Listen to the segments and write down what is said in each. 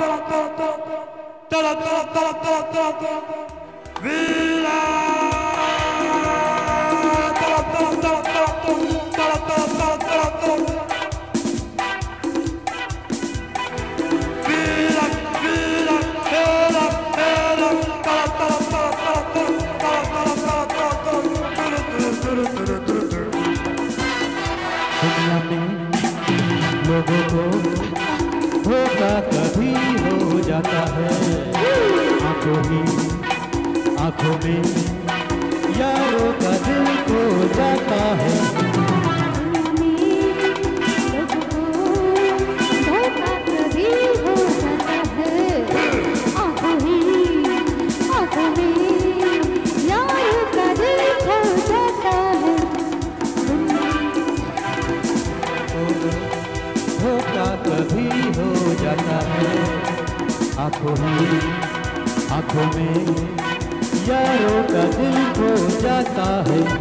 लोगों को धोखा कभी हो जाता है, आंखों में यारों का दिल खो जाता है। धोखा कभी हो जाता है, आंखों में यारों का दिल खो जाता है। धोखा कभी हो जाता है, आंखों में यारों का दिल खो जाता है।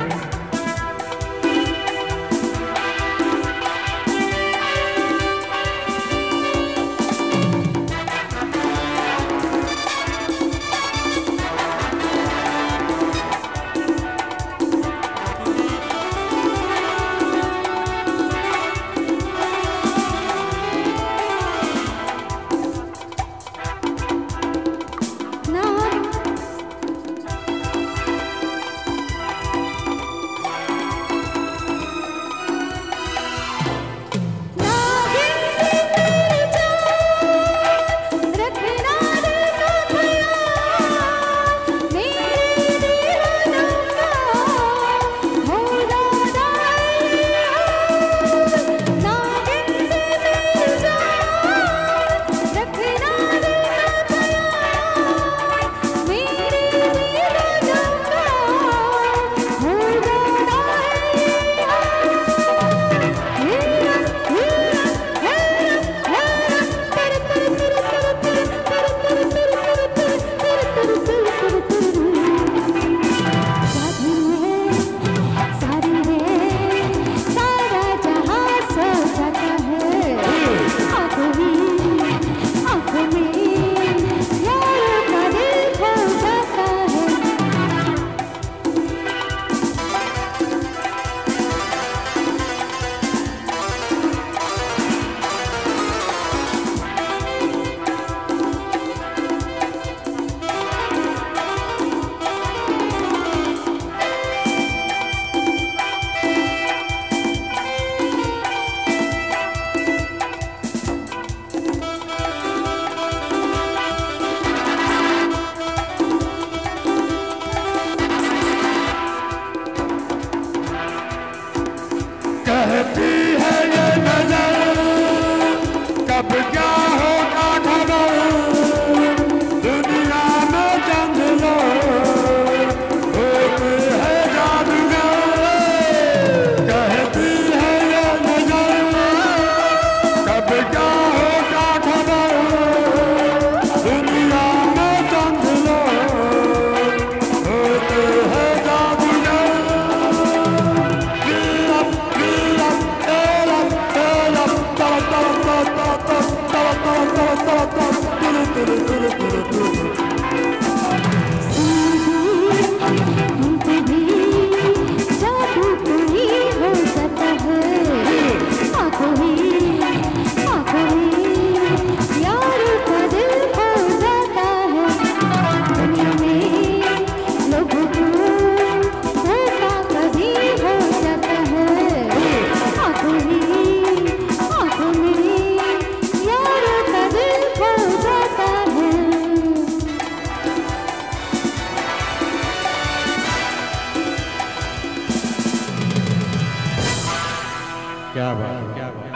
कहती है ये नजर कब क्या होगा खबर, दुनिया में चंद लोग होते हैं जादूगर। कहती है ये नजर कब क्या होगा खबर, दुनिया में चंद लोग होते हैं जादूगर। क्या बात, क्या बात।